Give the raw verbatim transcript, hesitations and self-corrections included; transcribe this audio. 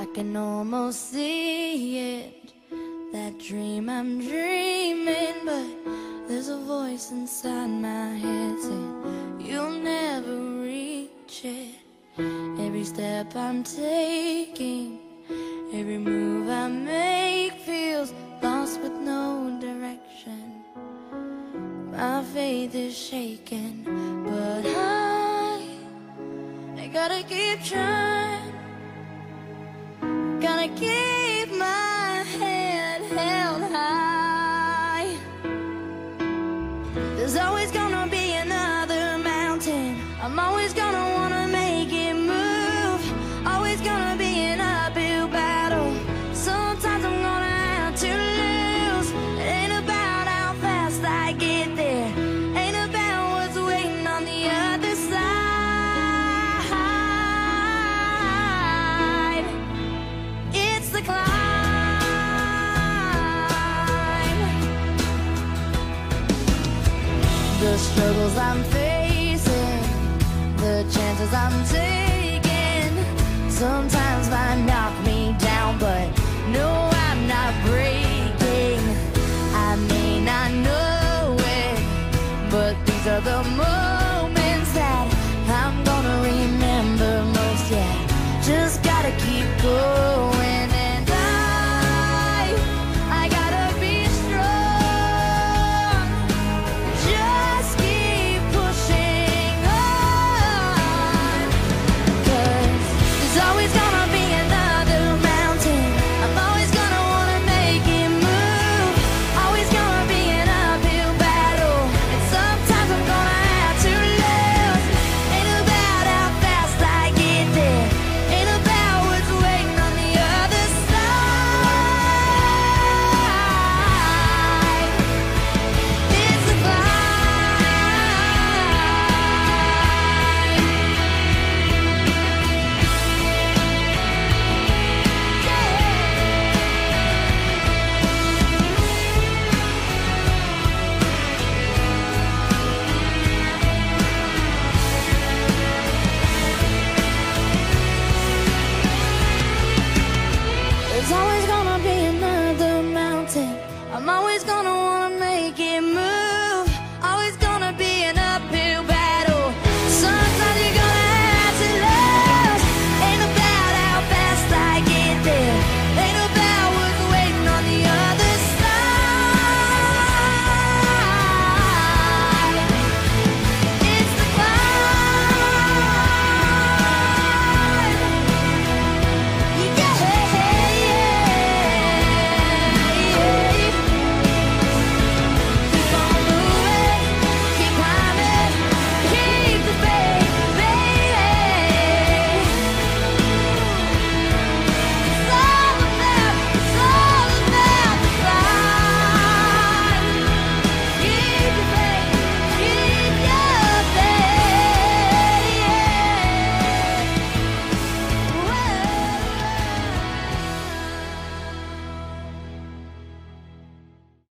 can almost see it, that dream I'm dreaming, but there's a voice inside my head saying you'll never reach it. Every step I'm taking, every move I make feels lost with no direction. My faith is shaking, but I, I gotta keep trying. Gotta keep my head held high. There's always gonna be another mountain. I'm always gonna wanna make it move. Always gonna be an uphill battle. Sometimes I'm gonna have to lose. It ain't about how fast I get there, ain't about what's waiting on the other side. It's the climb. The struggles I'm facing, the chances I'm taking, sometimes might knock me down, but no, I'm not breaking. I may not know it, but these are the moments